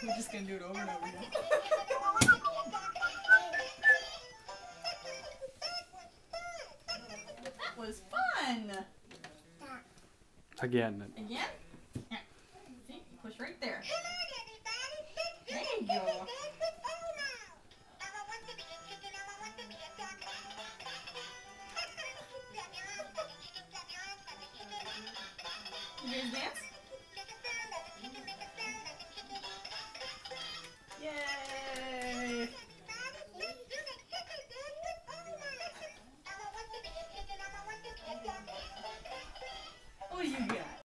We're just gonna do it over and over again. That was fun! Again. Again?